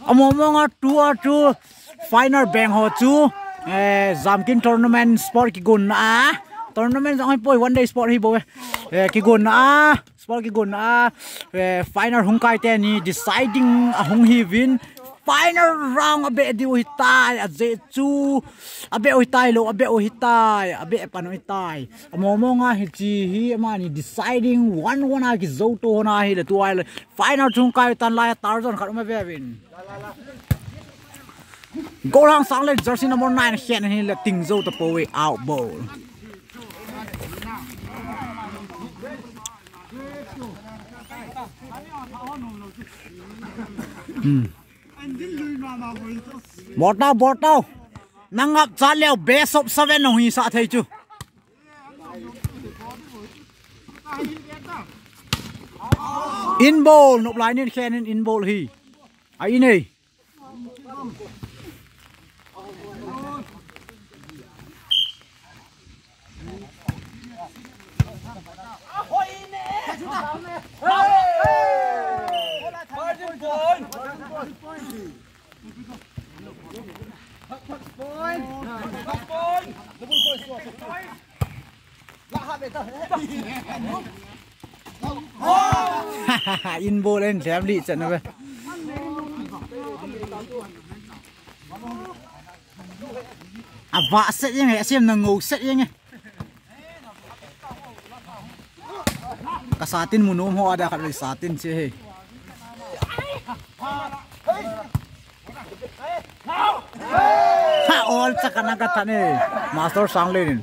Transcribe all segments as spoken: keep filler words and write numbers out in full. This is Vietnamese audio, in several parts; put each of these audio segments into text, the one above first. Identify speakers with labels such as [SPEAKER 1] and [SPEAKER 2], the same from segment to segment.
[SPEAKER 1] Amomonga two two final bang ho chu eh Zamkin tournament sport ki gun a tournament ang poi one day sport hi bo eh ki gun a sport ki gun a eh final hung kai te ni deciding hung hi win final round abe di hitai a je chu abe hitai lo abe hitai abe pano hitai amomonga hi chi hi mani deciding one one a ki zo to na hi le tu ai final chung kai tan lai tarzan khat ma ve win go lang sang le jersey number nine hiện hi le ting zo to po way out ball hmm bọt đâu bọt đâu năng ngập cha leo best of seven nong hi sa thei chu in ball nộp lại nên khen in ball hi ai này in ball lên xem đi trận này à vạ sẽ như này xem là ngủ sẽ như này cả satin muốn ôm hoa đã cả satin chứ ha all chắc là cái thằng này master sang lên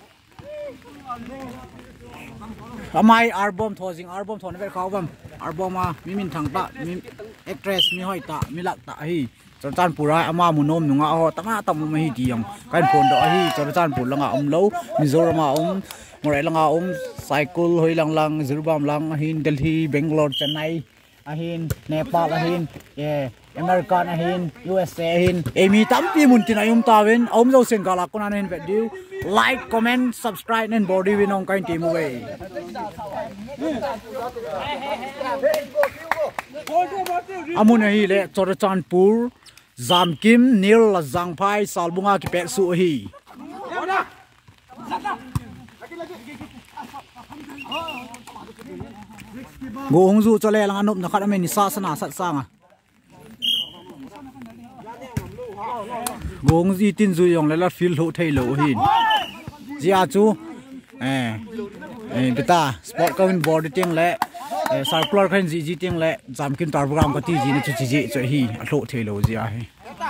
[SPEAKER 1] Amai album thozing album thon ve khawam album ma mimin thang ta mi actress mi hoi ta mi lak ta hi chorchan pura ama munom nunga ho tama tam ma hi diam kan phone do hi chorchan pur langa om lo mizorama om morai langa om cycle hoi lang lang zirbam lang hin Delhi Bangalore Chennai ahin Nepal ahin yeah American ahin U S A ahin emi tampi mun tinayum tawin om zo sen gala konan hin video like comment subscribe nên body winong kain team away amun hi le chorchan pur Zamkim nil la zangphai salbunga ki pek su hi go hongzu chole lang anop na khat ame ni sa sana sat sanga gong di tin zu yong la feel ho thei lo hin zia chu eh eh beta sport ka win board ting le circular khan ji ji ting le Zamkin tar program ka ti ji ni chu ji ji che hi a lo thei lo zia he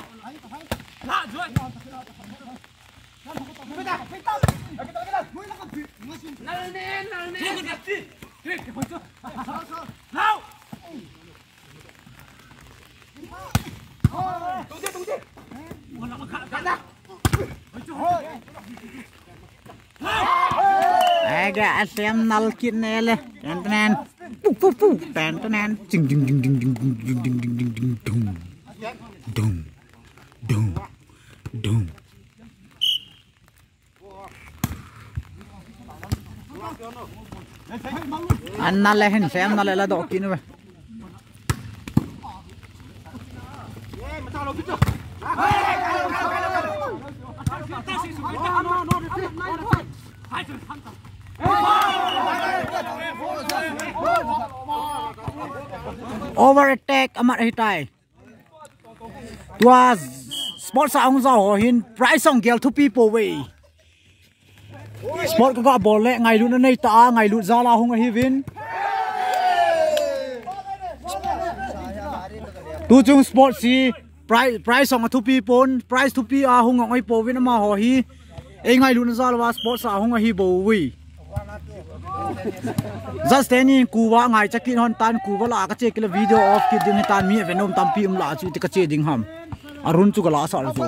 [SPEAKER 1] Aga xem nal kin nele tan tan pu pu pu tan tan jing jing jing jing jing jing jing jing jing jing jing dum dum dum dum an nal hen xem nal la do kin ba over attack amat hitai tua sport sa ong za ho hin price ong gel to people way sport ka ball le ngai lu na nei ta ngai lu za la hung hi win tu chung sport si price price ong to people price to pi a hung ngai po win ma ho hi e ngai lu na za la sport sa hung hi bo wi just any kuwa ngai chakin hon tan kuwa la ka che kila video off ki ding tan mi venom tampi um la chu ti ka che ding ham arun chu gala sa chu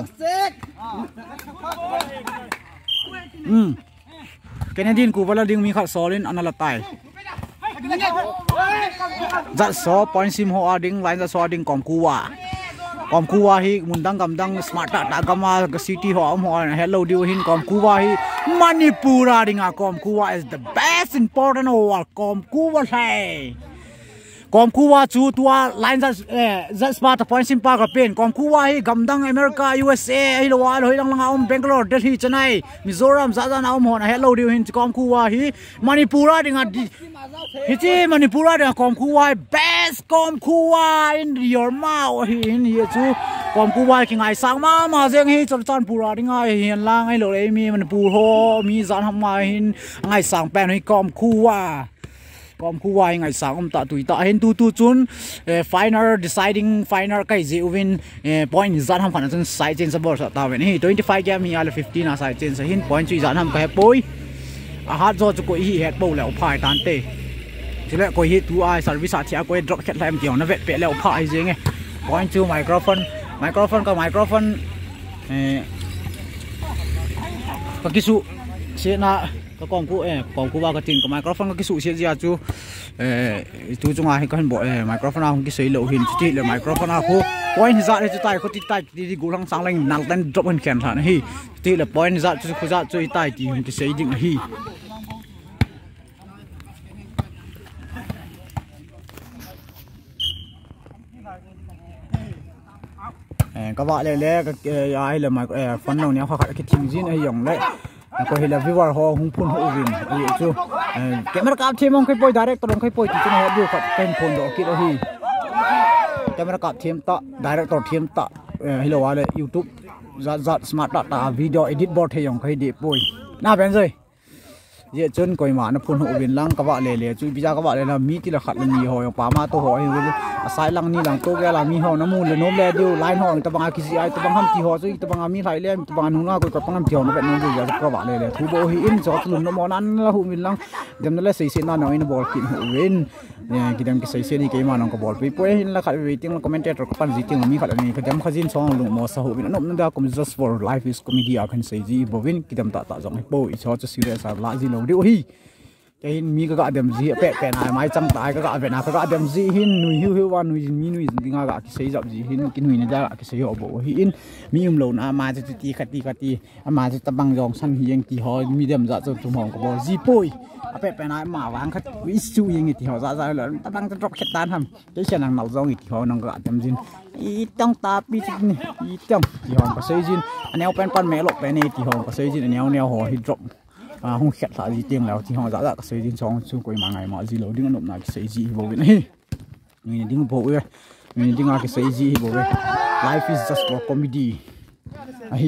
[SPEAKER 1] um Canadian kuwa la ding mi khat solin anala tai that so point sim ho ading line da so ading kom kuwa kom kuwa hi mundang gamdang smart ta ta gama city ho am ho hello diu hin kom kuwa hi Manipura dinga kom kuwa is the best important of kom kuwa hai com kuwa chu tua line za za spa ta point sim pa ka pen com kuwa hi gamdang America U S A hi lowa hoi lang lang om Bangalore Delhi Chennai Mizoram za za na om hon hello diu hin com kuwa hi Manipura dinga hi chi Manipura dinga com kuwa best com kuwa in your mouth hi hin hi chu com kuwa ki ngai sang ma ma jeng hi chon chan pura dinga hian lang ai lo le mi Manipur ho mi zan ham ma hin ngai sang pen hi com kuwa com kuwa ngai sang om ta tui ta hen tu tu chun final deciding final kai je win point zan ham khan chun sai chen sabor sa ta wen hi twenty-five game hi ala fifteen a sai chen sa hin point chui zan ham ka poi a hat zo chu ko hi het bo le phai tan te chile ko hi tu ai service a thia ko drop khet lam tiong na vet pe le phai je nge point chu microphone microphone ka microphone ka kisu se na ka com ku eh com ku ba ka tin ka microphone ka kisu se ja chu tu chung a hi kan bo microphone a ki sei lo hin ti le microphone a ko point za le chu tai ko ti tai ti gu lang sang lang nal tan drop hin khen than hi ti le point za chu khu za chu tai ti hin ki sei ding hi các bạn lên lên cái ai là mà phấn đầu nhau hoặc cái team zin hay dùng đấy có thể là viewer họ hung phun hậu vin vậy chứ cái mà cặp team ông cái boy direct tổng cái boy thì chúng họ đều phải tên phun đó kia thôi cái mà cặp team ta director team ta hello ale YouTube giật giật smart data video edit board hay dùng cái đẹp boy na bên rồi vậy chân coi mà nó phun hậu vin lăng các bạn lên lên chú bây giờ các bạn lên là mi thì là khát là nhiều hồi pa ma to hồi sai lăng ni lăng to cái là mi ho nó mua lên nôm lên điều line ho tập bằng cái gì ai tập bằng ham ti ho chứ tập bằng mi lại lên tập bằng hung nga coi tập bằng ham ti ho nó vậy nó bây giờ các bạn lên lên thu bộ hi in cho luôn nó món ăn là hậu vin lăng đem nó lên xây xây nó nói nó ball kín hậu vin cái đem cái xây xây đi cái mà nó có ball bị quay hin là khát về tiếng commentator các bạn gì tiếng mi khát là cái đem khát zin song luôn mà sao hậu vin nó nó đã cũng just for life is comedy à kan xây gì bộ vin cái đem tạ tạ giống cái bộ cho cho serious là lại gì lâu điều hi cái mi cái gã đem gì pẹ pẹ này mai trăm tài cái gã về nào cái gã đem gì hin nuôi hiu hiu van nuôi mi nuôi gì ngã gã cái xây dập gì hin cái nuôi này ra cái xây họ bộ hin mi um lồn à màจะตีขัดตีขัดตีà màจะตะบังยองสั้นเฮียงตีหอมีเดิมจะจนทุ่มหองกับบ่จีป่วยà pẹ pẹ này mà vàngขัดวิสุยังตีหอจะจะเลยตะบังจะdropแค่ตานทำcáiเช่นnăng nấu rauตีหอnăng gã đem gìอีต้องตาปีนี่อีต้องตีหอก็xây gì anh em pen pan mẹ lộc pen nàyตีหอก็xây gì anh em neoหอhi drop à không khét lại gì tiếng nào thì họ đã đã xây dựng xong xung quanh mà ngày mà gì lâu đứng nộp lại xây gì bộ vậy này người đứng bộ vậy người đứng cái xây gì bộ vậy life is just for comedy ai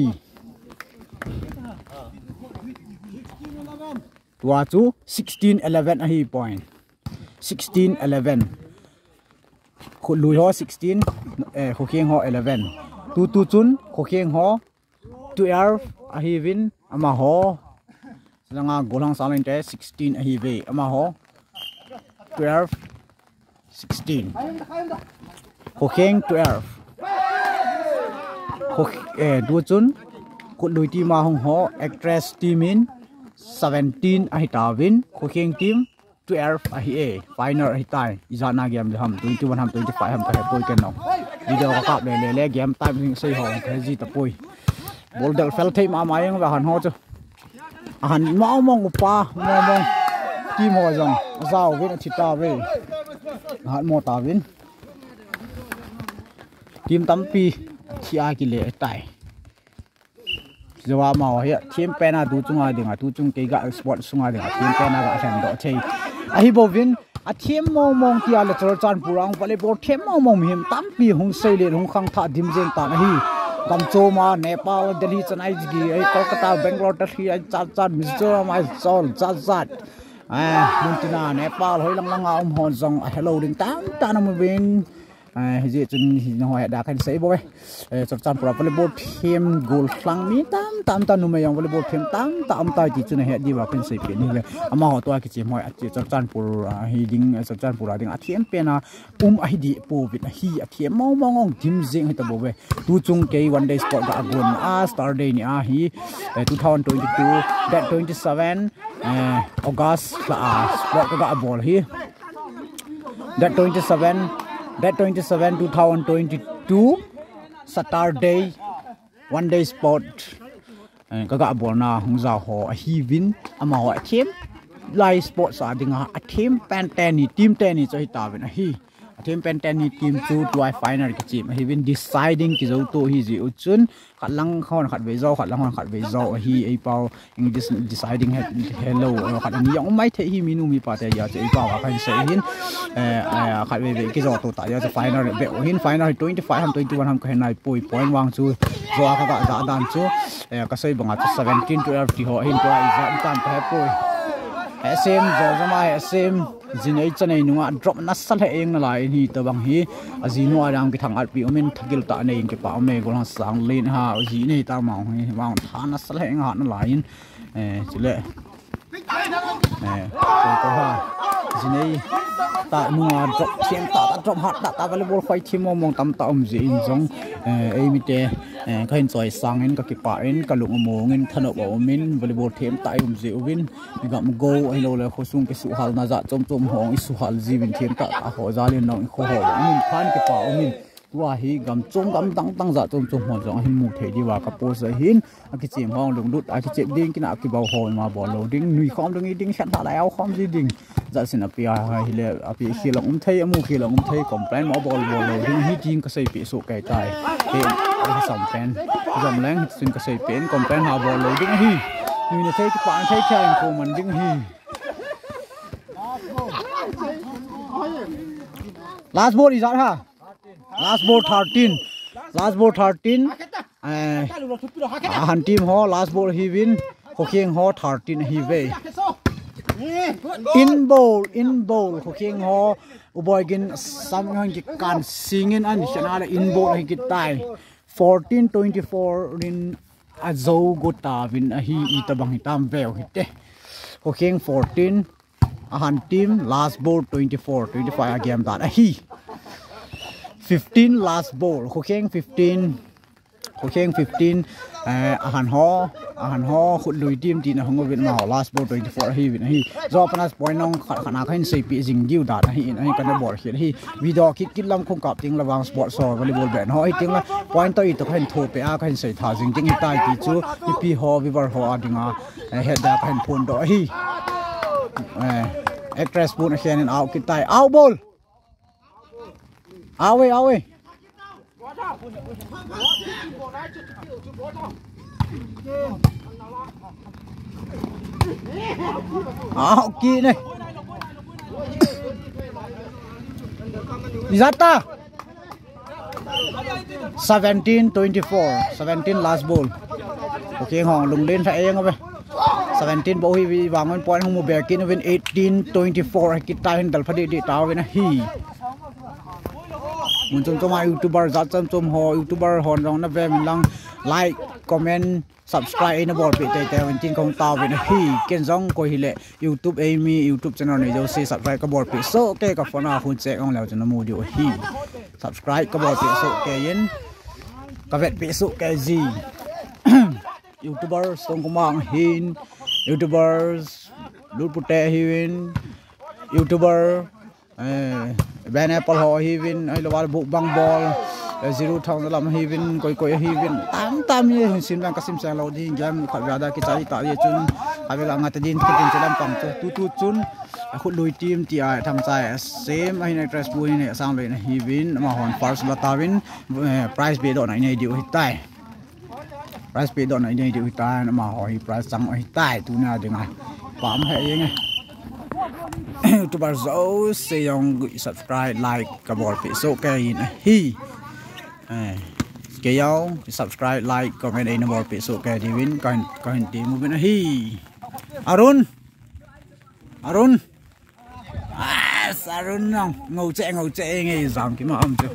[SPEAKER 1] tua chú sixteen eleven ai point sixteen eleven khu lùi ho sixteen khu khiêng ho eleven tu tu chun khu khiêng ho twelve ai vin ama ho Sanga golang saling te sixteen a hi ve ama ho twelve sixteen ho kheng twelve ho eh du chun ku lui ti ma hong ho actress team in seventeen a hi ta win ho kheng team twelve a hi a final hi tai izana game ham twenty-one ham twenty-five ham ka poi ken no video ka kap le le le game time sei ho ka ji ta poi bol dal fel thei ma ma yang wa han ho chu han mau mong pa mau mong team ho jong zao win chi ta ve han mo ta win team tampi chi a ki le tai jawa ma he team pena du chunga dinga tu chung ke ga sport sunga dinga team pena ga san do chei a hi bo win a team mo mong ti ala chor chan purang volleyball team mo mong him tampi hung sei le hung khang tha dim jen ta na hi Kamchoma, Nepal, Delhi, Chennai, Kolkata, Bangalore, Delhi, Chat Chat, Mizoram, Seoul, Chat Chat, Muntina, Nepal, Hoi Lang Lang, Om Hon Song, hello, Ding Tam, Tanam Win, gì chân hỏi đã khai sấy bôi sắp chăn pro volleyball team goal phăng mi tam tam tam nụ mày yang volleyball team tam tam tay chỉ chân này đi vào khai sấy biển như vậy mà họ tôi cái chỉ hỏi chỉ sắp chăn pro hi ding sắp chăn pro ding athiam pena um ai đi po vịt hi athiam mau mau ngong team zing hay tao bôi tu chung cái one day sport đã gồm a star day ni a hi twenty twenty-two that twenty-seven August là sport cái ball hi that twenty-seven That twenty-seven twenty twenty-two Saturday one day sport các gã ball na hung giao họ hi win ama họ team live sport sa dinga a team pan tennis team tennis cho ta bên hi team pen ten hi team chu tuai final ki chim hi win deciding ki zo to hi ji uchun khat lang khon khat ve zo khat lang khat ve zo hi ei pau in this deciding hello khat ni yang mai the hi minu mi pa te ya che ei pau kan se hin eh khat ve ve ki zo to ta ya cha final be hin final twenty-five ham twenty-one ham ka nai poi point wang chu zo ka ka da dan chu eh ka sei banga chu seventeen twelve ti ho hin to ai za tam ka poi sm zo zama sm zinei chanei nunga drop na sal he eng na lai hi to bang hi azinu aram ki thang ar pi omen thagil ta nei ke pa me golang sang len ha ji nei ta ma hi wang tha na sal he eng ha na lai eh chile eh ko ha zinei ta nunga drop thiam ta ta drop hat ta ta volleyball khoi thim mong tam ta om ji in jong eh ei mi te khain choi sang in ka ki pa in ka lung mo ngin thano bo min volleyball them tai um ji win mi gam go ai lo le khosung ke su hal na za chom chom hong isu hal ji win them ta a ho za le no kho ho min khan ke pa min wa hi gam chom gam tang tang za chom chom ho jong hin mu the di wa ka po sa hin a ki chim hong lung lut a ki chep ding kina ki bau ho ma bo lo ding nui khom ding ding khan ta lai au khom ji ding za sin a pi a hi le a pi khi long um thai amu khi long um thai complain ma bol bo lo ding hi ting ka sei pi su kai tai he ai sam pen jom lang sin ka sei pen complain ha bo lo ding hi nui na thai ki pa thai khan ko man ding hi last ball is that ha last ball thirteen last ball thirteen eh han team ho last ball he win ho kheng ho thirteen he ve in bowl in bowl ho kheng ho u boy gin sam hang ki kan singin an chana in bowl hi ki tai fourteen twenty-four rin a zo go ta win a hi i ta bang hi tam ve hi te ho kheng fourteen a han team last ball twenty-four twenty-five a game that a hi fifteen last ball ho kheng fifteen ho kheng fifteen eh han ho han ho khut lui team tin hong win ma last ball twenty-four hi win hi zo panas point nong khana khain sei pi jing diu da hi hi kan bor hi hi video kit kit lam khong kap ting lawang sport so volleyball ben ho hi ting la point to i to khain tho pe a khain sei tha jing jing tai ti chu hi pi ho viver ho adinga head da khain phun do hi eh actress pun khen in out kit tai out ball ao ơi ao ơi ao kỹ này đi ra ta seventeen twenty-four seventeen last ball ok hong lùng lên phải em không seventeen bộ hi vàng một point không một bè kia bên eighteen twenty-four cái tay hình dal phát đi tao bên hi mun chom chom youtuber za chom chom ho youtuber hon rong na ve min lang like comment subscribe na bol pe te te win tin kong taw win hi ken jong ko hi le youtube ai mi youtube channel ne jo se subscribe ka bol pe so ke ka phone phone che ong law chana mu dio hi subscribe ka bol pe so ke yin ka vet pe so ke ji youtuber song ko mang hin youtubers lut pute hi win youtuber eh ben apple ho hi win ai lo bu bang ball zero thong lam hi win koi koi hi win tam tam ye hin sim bang kasim sang lo di game khat wada ki chai ta ye chun avela ngat din ki tin chalam pam tu tu chun khut lui team ti ai tham chai same ai na dress bu ne sang le na hi win ma hon first la ta win prize be do nai nei diu hi tai prize be do nai nei diu hi tai ma ho hi prize sang hi tai tu na dinga pam he ye nge youtuber zo se yong subscribe like ka bol pe so ke in hi eh ke yo subscribe like comment in bol pe so ke di win kan kan ti mu bin hi arun arun ah arun nong ngầu che ngầu che nge zam ki ma am chu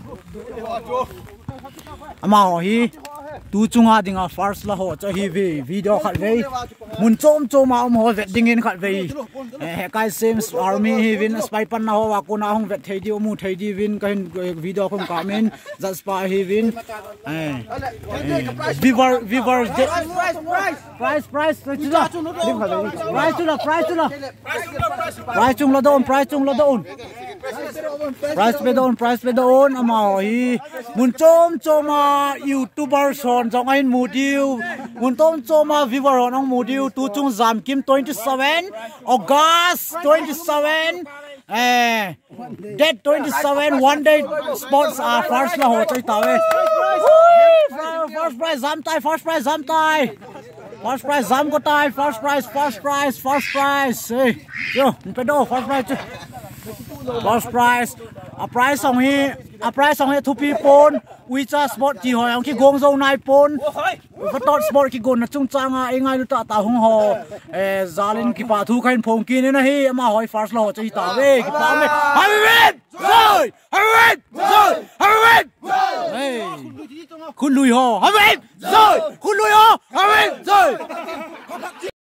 [SPEAKER 1] ama ho hi tu chunga dinga first la ho cha hi vi video khat ve mun chom chom ma om ho vet ding in khat ve he kai same army hi win spy pan na ho wa ko na hong vet thei di mu thei di win kai video khom ka men just spy hi win eh viver viver price price chu la price chu la price chu la price chung la don price chung la don price pe don price pe don ama hi mun chom chom ma youtuber son jong ain mudiu mun tom chom ma viewer on mudiu tu chung zam kim twenty-seven august twenty-seven eh date twenty-seven one day sports are first là hồ chơi tàu ấy first prize giám tay first prize giám tay first prize giám có tay first prize first prize first prize ê chưa phải đâu first prize chứ first prize a prize xong hi a prize xong hi two people we just sport chỉ hỏi ông khi gong dâu nai pon phát tot sport khi gong nó chung chang à ngay lúc ta ta hung hồ ê zalin khi pa thu khain phong kia nên hi mà hỏi first lo chơi ta về khi pa me